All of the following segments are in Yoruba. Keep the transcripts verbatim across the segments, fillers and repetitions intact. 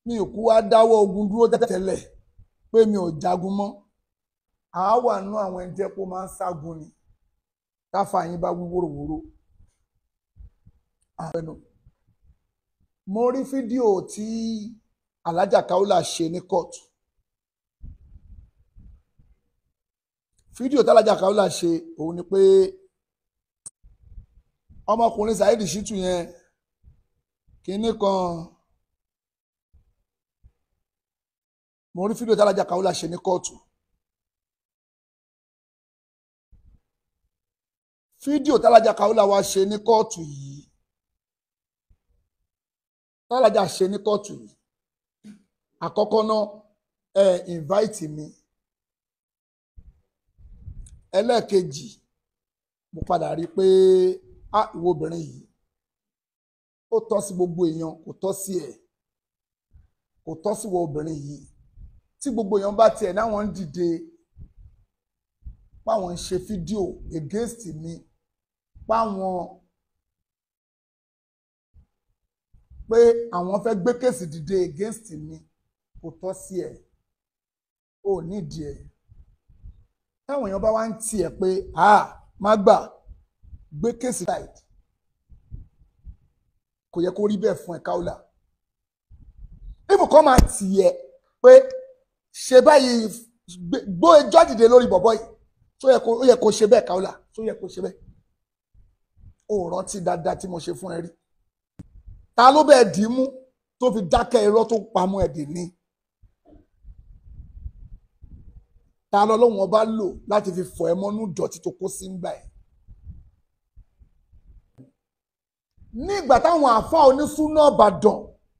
mi ò kú wá dáwọ́ ogun dúró tẹ́lẹ̀ pé mi ò jagun mọ́ àá wà nú àwọn ẹni tẹ́ pé ó máa ń ságun ni táfà yín bá wí wóróworó. Mo rí fídíò tí Alhaja Kaola'S ṣe ní kóòtù. Fídíò tí Alhaja Kaola'S ṣe òun ni pé ọmọkùnrin Saheed Shittu yẹn kinní kan. Mo rí fídíò tí Alhaja Kaola'S ṣe ní kóòtù. Fídíò tí Alhaja Kaola'S wá ṣe ní kóòtù yìí. Tí Alhaja ṣe ní kóòtù yìí. Àkọ́kọ́ náà ẹ invite mi. Ẹlẹ́ẹ̀kejì mo padà rí pé á ìwọ obìnrin yìí ó tọ́ sí gbogbo èèyàn kò tọ́ sí ẹ̀ kò tọ́ sí ìwọ obìnrin yìí tí gbogbo èèyàn bá tiẹ̀ náwọn ń dìde páwọn ń ṣe fídíò against mi páwọn pé àwọn fẹ́ gbé kéèsì dìde against mi kò tọ́ sí ẹ̀ ò nídìí ẹ̀ táwọn èèyàn bá wá ń tiẹ̀ pé ah má gbà gbé kéèsì side kò yẹ kó rí bẹ́ẹ̀ fún ẹ Kaola'S ibùkọ́ máa tiẹ̀ pé ṣe báyìí gbó ẹjọ́ dìde lórí bọ̀bọ̀ yìí tó yẹ kó ó yẹ kó ṣe bẹ́ẹ̀ Kaola'S tó yẹ kó ṣe bẹ́ẹ̀ ó rántí dáadáa tí mo ṣe fún ẹ rí ta ló bẹ́ẹ̀ dì í mú tó fi dákẹ́ irọ́ tó pamọ́ ẹ̀ dè ní ta lọ́lọ́run ọba lò láti fi fọ̀ ẹ́ mọ́nú ìdọ̀tí tó kó sí ńgbà ẹ̀ nígbà táwọn àáfàá onísúná Ìbàdàn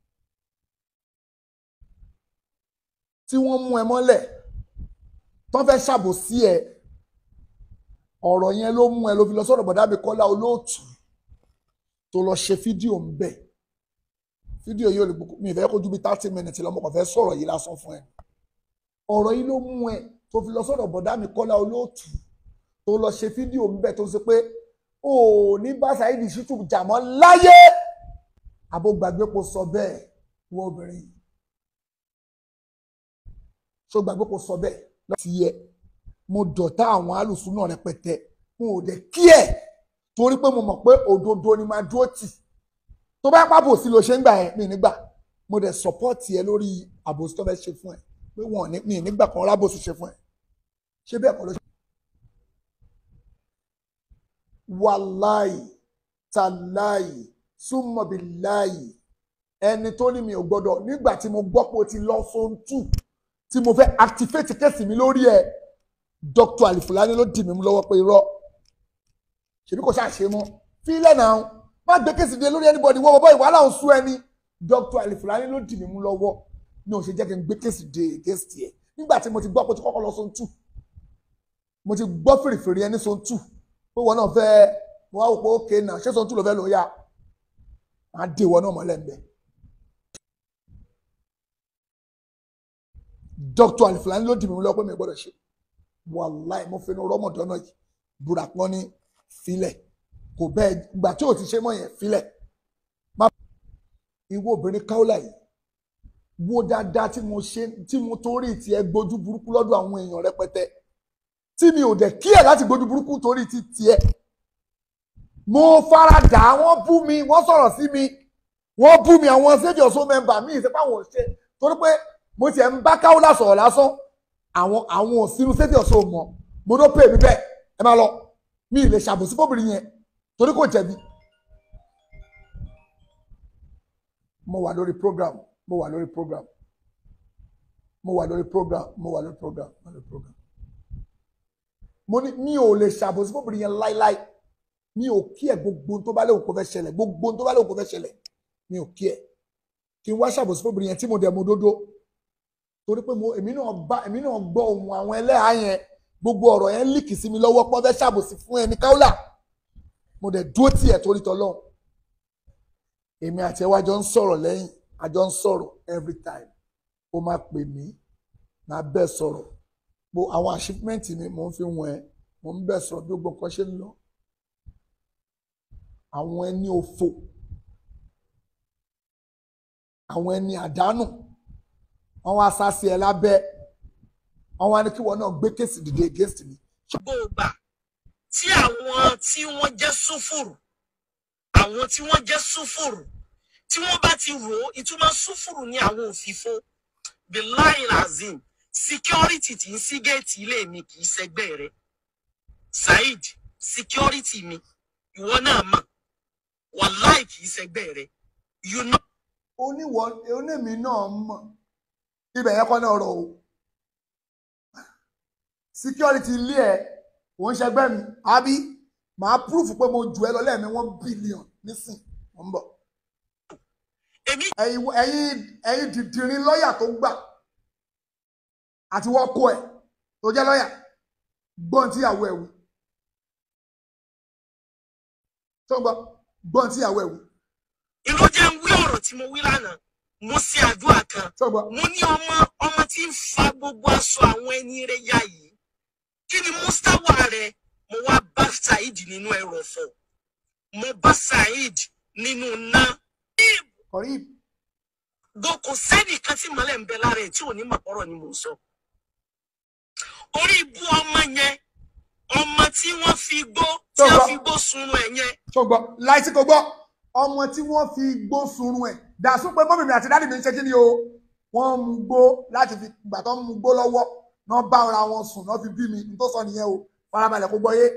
tí wọ́n mú ẹ mọ́lẹ̀ tó fẹ́ ṣàbòsí ẹ ọ̀rọ̀ yẹn ló mú ẹ ló fi lọ sọ́dọ̀ bọ̀dá mi Kọ́lá Olóòtú tó lọ ṣe fídíò ń bẹ̀ fídíò yìí ò lè mi ìfẹ́ kó ju bí thirty minutes lọ́mọ kàn fẹ́ sọ̀rọ̀ yìí lásán fún ẹ ọ̀rọ̀ yìí ló mú ẹ tó fi lọ sọ́dọ̀ bọ̀dá mi Kọ́lá Olóòtú tó lọ ṣe fídíò ń bẹ̀ tó ṣe pé ó ní bá Saheed Shittu jàmọ́ láyé àbó gbàgbé kó sọ bẹ́ẹ̀ wọ́n obìnrin yìí ṣó gbàgbé kó sọ bẹ́ẹ̀ lọ́tí yẹ mo dọ̀tá àwọn alùsùn náà rẹpẹtẹ mo ò dẹ̀ kí ẹ̀ torí pé mo mọ̀ pé òdodo ni máa dúró tì tó bá pàbò sí ló ṣe ń gbà ẹ̀ mi nígbà mo dẹ̀ sọ́pọ́ọ̀tì ẹ lórí àbòsí tó fẹ́ ṣe fún ẹ pé wọ́n ní mi nígbà kan rábòsí ṣe fún ẹ ṣé bẹ́ẹ̀ kọ́ ló ṣe. Wàláì tàláì súnmọ̀bìláì ẹni tó ní mi ò gbọ́dọ̀ nígbà tí mo gbọ́ pé o ti lọ fún tù tí mo fẹ́ activate kéèsì mi lórí ẹ̀ Doctor Alifulani ló dì mí mú lọ́wọ́ pé irọ́ ṣèbí kò ṣáà ṣe mọ́ fílẹ̀ náà má gbé kéèsì dé lórí anybody wọ́n bọ́ ìwà láwọn sú ẹni Doctor Alifulani ló dì mí mú lọ́wọ́ ní òun ṣe jẹ́ kí n gbé kéèsì dé against ẹ̀ nígbà tí mo ti gbọ́ pé o ti kọ́kọ́ lọ sóhun tù mo ti gbọ́ fèrèfèrè ẹni sóhun tù pé wọn náà fẹ́ mo wá wò pé ókè náà ṣé sóhun tù ló fẹ́ lò ó yá máa dé wọn náà mọ́lẹ̀ ń bẹ̀. Doctor Alifulani ló dì mí lọ́wọ́ pé mi ò gbọ́dọ̀ ṣe wàláì mo fẹnu rọ́mọdọ́nà yìí burakọ́ ní filẹ̀ kò bẹ́ẹ̀ gbà tí ò ti ṣe mọ́ yẹn filẹ̀ má ìwọ obìnrin Kaola'S yìí wo dáadáa tí mo ṣe tí mo torí tiẹ̀ gbójú burúkú lọ́dọ̀ àwọn èèyàn rẹpẹtẹ tí mi ò dẹ̀ kí ẹ̀ láti gbójú burúkú torí ti tiẹ̀ mo faradà wọ́n bú mi wọ́n sọ̀rọ̀ sí mi wọ́n bú mi àwọn sẹ́jọ̀ so mẹ́mbà mi ìṣẹ́pá wọn ṣe torí pé mo tiẹ̀ ń bá Kaola'S sọ̀rọ̀ lásán àwọn àwọn òsínú sẹ́jọ̀ so mọ̀ mo ló pè mí bẹ́ẹ̀ ẹ máa lọ mi ì lè ṣàbòsí fóbìnrin yẹn torí kò jẹ̀bi mo wà lórí program mo wà lórí program mo wà lórí program mo wà lórí program mo wà lórí program mo ní mi ò lè ṣàbòsí fóbìnrin yẹn láíláí mi ò kí ẹ gbogbo tó bá léwu kó fẹ́ ṣẹlẹ̀ gbogbo tó bá léwu kó fẹ́ ṣẹlẹ̀ mi ò kí ẹ kí n wá ṣàbòsí fóbìnrin yẹn tí mo dẹ̀ mo dódó torí pé mo èmi náà bá èmi náà gbọ́ ohun àwọn ẹlẹ́hàá yẹn gbogbo ọ̀rọ̀ yẹn líkì sí mi lọ́wọ́ pọ́n fẹ́ ṣàbòsí fún ẹni Kaola'S mo dẹ̀ dúró tì ẹ̀ torí tọ́lọ́run èmi àti ẹ wá jọ ń sọ̀rọ̀ lẹ́yìn a jọ ń sọ̀rọ̀ every time ó máa pè mí máa bẹ́ẹ̀ sọ̀rọ̀ mo àwọn achievement mi mo ń fi wọ̀n ẹ́ mo ń bẹ́ẹ̀ sọ̀rọ̀ bí gbogbo nǹkan ṣe ń lọ àwọn ẹni òfò àwọn ẹni àdánù wọ́n wá sá sí ẹ lábẹ́ wọ́n wá ní kí wọ́n náà gbé kéèsì dìde against mi. gbogbo tí àwọn tí wọ́n jẹ́ sùfùrù àwọn tí wọ́n jẹ́ sùfùrù tí wọ́n bá ti rò ó ìtumọ̀ sùfùrù ní àwọn òfìfo billahi lazim security tí ń sí géètì ilé mi kì í ṣẹgbẹ́ rẹ̀ Saheed security mi ìwọ náà mọ̀ wallahi kì í ṣẹgbẹ́ rẹ̀ you know. oníwọ̀n onímì náà mọ̀ ibẹ̀ yẹn kọ́ náà rọ̀ o security ilé ẹ̀ wọ́n ń ṣẹgbẹ́ mi àbí màá proof pé mo jù ẹ lọ lẹ́ẹ̀mí one billion nísìn wọ́n ń bọ̀. ẹ̀yin ẹ̀yin ẹ̀yin dìdìrín lọ́ọ̀yà tó gbà àti wọ́n kó ẹ̀ tó jẹ́ lọ́ọ̀yà gbọ́n tíyàwó ẹ̀ wí tó gbọ́ gbọ́n tíyàwó ẹ̀ wí. ìlú jẹ́ ń wí ọ̀rọ̀ tí mo wí lánàá mo ṣe àdúrà kan mo ní ọmọ ọmọ tí ń fa gbogbo aṣọ àwọn ẹni rẹ̀ yá yìí kí ni mustawa rẹ̀ mo wá bá Saheed nínú ẹrọ̀fọ̀ mo bá Saheed nínú ná. kò sẹ́nìkan tí mọ́lẹ̀ ń bẹ lára ẹ̀ tí ò ní mọ̀pọ̀rọ̀ ni mo sọ. orí ibú ọmọ yẹn ọmọ tí wọ́n fi gbó tí wọ́n fi gbó sunrun ẹ̀ yẹn. ṣùgbọ́n láìsí kò gbọ́ ọmọ tí wọ́n fi gbó sunrun ẹ̀ dàsún pé mọ́mì mi àti dáàdì mi ń ṣe kí ni o wọ́n mú gbó láti fi gbà tó ń mú gbó lọ́wọ́ náà bá ara wọn sùn náà fi bí mi n tó sọ nìyẹn o farabalẹ̀ kó gbọ́ yé.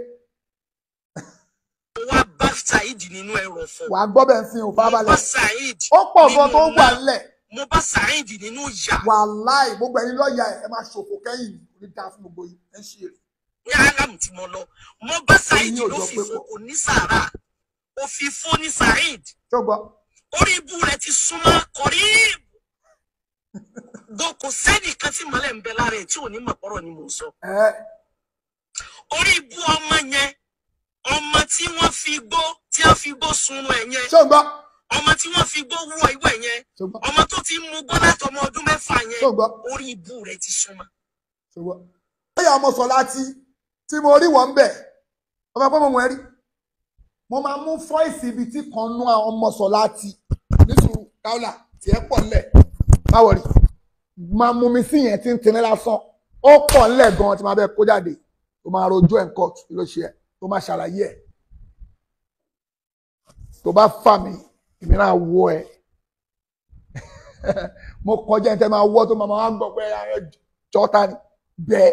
wàá bá Saheed nínú ẹrọ̀fọ̀. wàá gbọ́ bẹ́ẹ̀ fi hàn farabalẹ̀. mo bá Saheed ó pọ̀ gan tó wà nílẹ̀. mo bá Saheed nínú ìyà. wàláì gbogbo ẹ̀yin lọ́ọ̀yà ẹ̀ ẹ máa ṣòfò kẹ́yìn ní dáa fún gbogbo yìí ẹ ń ṣe èrè. ní alámù tí mo lọ mo bá Saheed ló fi fo kò ní sàárà ó fi fó ní Saheed. orí ibú rẹ̀ ti súnmọ́ kọrí gbọ́ kò sẹ́nìkan tí mọ́lẹ̀ ń bẹ lára ẹ̀ tí ò ní mọ̀pọ̀rọ̀ ni mo sọ. orí ibú ọmọ yẹn ọmọ tí wọ́n fi gbó tí wọ́n fi gbó sunrun ẹ̀ yẹn ọmọ tí wọ́n fi gbó wọ ìwẹ̀ yẹn ọmọ tó ti mú gbó láti ọmọ ọdún mẹ́fà yẹn orí ibú rẹ̀ ti súnmọ́. bóyá ọmọ sọ láti tí mo rí wọ́n bẹ̀ ọmọ pé mo mọ̀ ẹ́ rí mo máa mú fọ́ìsì ibi tí kan nú àwọn ọmọ sọ láti nísùúrù káwọ́là tí ẹ pọ̀ ńlẹ̀ báwo rí máa mú mi sí yẹn tí ń tinú lásán ó pọ̀ ńlẹ̀ gan-an tí máa bẹ́ẹ̀ kó jáde tó máa rojú ẹ̀ ń court ló ṣe ẹ̀ tó máa ṣàlàyé ẹ̀ tó bá fà mí èmi náà wọ ẹ̀ mo kọjá ẹ̀ tẹ́ máa wọ́ tó máa máa gbọ́ pé jọ́ta ni bẹ́ẹ̀.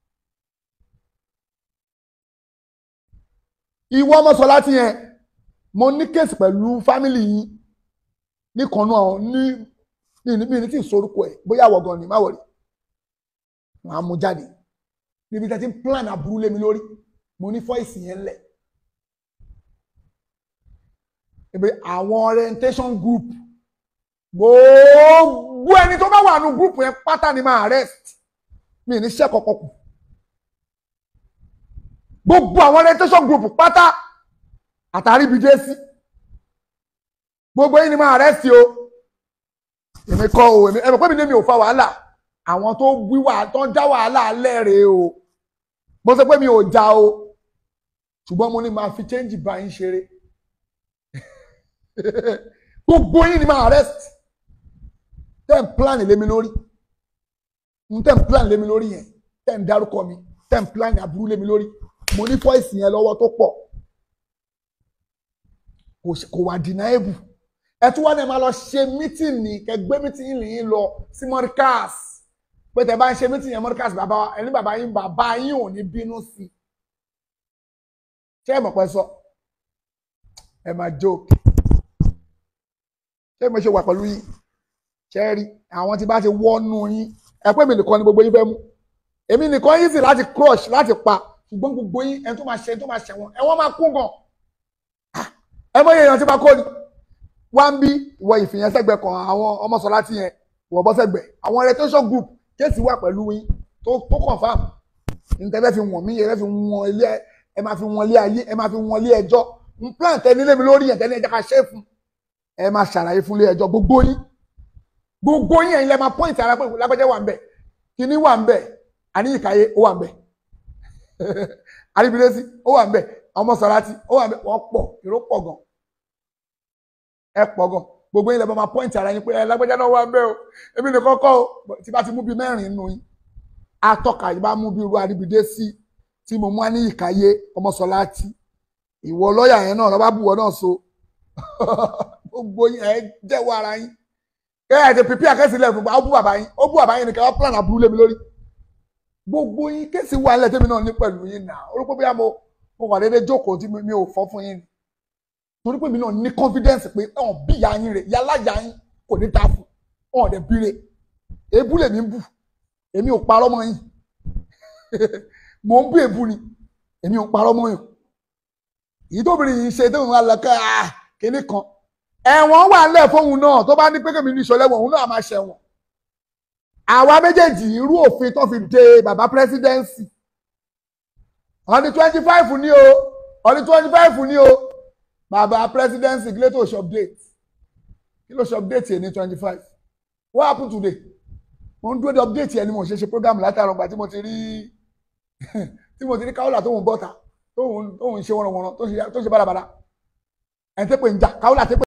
ìwọ ọmọ sọ láti yẹn mo ní kéèsì pẹ̀lú fámìlì yìí níkanú àwọn ní ní níbi ní tí ìsorúkọ ẹ̀ bóyá àwọ̀ gan ni má wọ̀rí màá mú jáde níbi tí a ti ń plan aburú lé mi lórí mo ní fọ́ìsì yẹn lẹ̀ ibi àwọn orientation group gbogbo ẹni tó bá wà nù group yẹn pátá ni máa arrest mi ní iṣẹ́ kọ̀ọ̀kan kù gbogbo àwọn orientation group pátá àtàrí ibi dé sí gbogbo yìí ni máa arrest o èmi kọ́ o èmi ẹ̀rọ pé mi ní mi ò fa wàhálà àwọn tó wíwà tó ń já wàhálà lẹ́rẹ̀ẹ́ o mo sọ pé mi ò já o ṣùgbọ́n mo ní máa fi change bá yín ṣeré gbogbo yìí ni máa arrest ten plan lé mi lórí ten plan lé mi lórí yẹn ten dárúkọ mi ten plan aburú lé mi lórí mo ní fọ́ìsì yẹn lọ́wọ́ tó pọ̀ kò wà deniable ẹ tún wá ní ẹ máa lọ ṣe mítìnì kẹgbẹ mítìnì yìí lọ sí Mọ́ríkàs pé tẹ bá ń ṣe mítìnì yẹn Mọ́ríkàs bàbá ẹni bàbá yín bàbá yín ò ní bínú sí i ṣé ẹ mọ̀ pé sọ ẹ máa joke ṣé mo ṣe wà pẹ̀lú yín ṣe rí àwọn tí bá ti wọ́nú yín ẹ pé mi nìkan ni gbogbo yín fẹ́ mú èmi nìkan yín sì láti crush láti pa ṣùgbọ́n gbogbo yín ẹni tó máa ṣe ẹni tó máa ṣẹ̀wọ̀n ẹ̀wọ̀n máa kún gan ẹ mọ̀ èèyàn tí máa kó ni wá ń bí ìwọ ìfìyàn sẹ́gbẹ̀ kan àwọn ọmọ sọ láti yẹn ìwọ bọ́ sẹ́gbẹ̀ àwọn orientation group kéèsì wà pẹ̀lú yín tó tó confam níta ẹ fi wọ̀n mí ẹ fi wọ̀n ilé ẹ máa fi wọ̀n ilé ayé ẹ máa fi wọ̀n ilé ẹjọ́ n plan tẹ nílé mi lórí yẹn tẹ́lẹ̀ ẹjọ́ ká ṣe fún ẹ máa ṣàlàyé fún ilé ẹjọ́ gbogbo yín gbogbo yín ẹ̀yin lẹ máa point ara pé lágbẹ́jẹ́ wà ń bẹ̀ kíní wà ń bẹ̀ àníyíkáyé ó wà ń bẹ̀ àríbílẹ́sí ó wà ń bẹ̀ ọmọ sọ láti ó wà ń bẹ̀ wọ́n pọ̀ èrò pọ̀ gan ẹ pọ̀ gan gbogbo yín lè máa point ara yín pé ẹ lágbájá náà wà ń bẹ o èmi nìkan kọ́ o tí bá ti mú bí mẹ́rin nù yín atọ́ka yìí bá mú bí irú àríbìdé sí tí mo mú á ní ìkàyé ọmọsọlá tí ìwọ lọ́ọ̀yà yẹn náà lọ́ba bùwọ́ náà so gbogbo yín ẹ jẹ́wọ́ ara yín ẹ ẹ̀ ti pípí àkẹ́sílẹ̀ fún ọ bú bàbá yín ó bú bàbá yín nìkan wọ́n plan àbúrú lé mi lórí gbogbo yín kéèsì wà nílẹ̀ tẹ́mi náà ní pẹ̀lú yín náà orúkọ bí mo mo wà déédéé jókòó tí mi ò fọ́ fún yín torí pé mi náà ní confidence pé ọ̀n bí ìyá yín rè yálà ìyá yín kò ní ta fún ọ̀n dẹ̀ bíire èébú lèmi ń bù èmi ò parọ́ mọ́ yín mò ń bú èébú ni èmi ò parọ́ mọ́ yín èyí tóbìnrin yìí ṣe tó ń wá lọ́kẹ́ kíní kan ẹ̀wọ̀n wà ńlẹ̀ fóun náà tó bá ní pé kèmí ní ìṣọ̀lẹ́wọ̀n òun náà máa ṣẹ̀wọ̀n àwa méjèèjì irú òfin tó fi de bàbá presidency ọdún twenty five ní o ọdún twenty five ní o bàbá presidency kí ló tó ṣe update kí ló ṣe update yẹn ní twenty five what happened today mo ń dúró de update yẹn ni mo ṣe ṣe program látàrọ̀ gbà tí mo ti rí tí mo ti rí Kaola tóun bọ́ta tóun tóun ṣe wọ́nrọ̀wọ́nrọ̀ tó ṣe bárabàrà ẹ̀ ń tẹ́pẹ̀ ń jà Kaola tẹ́pẹ̀.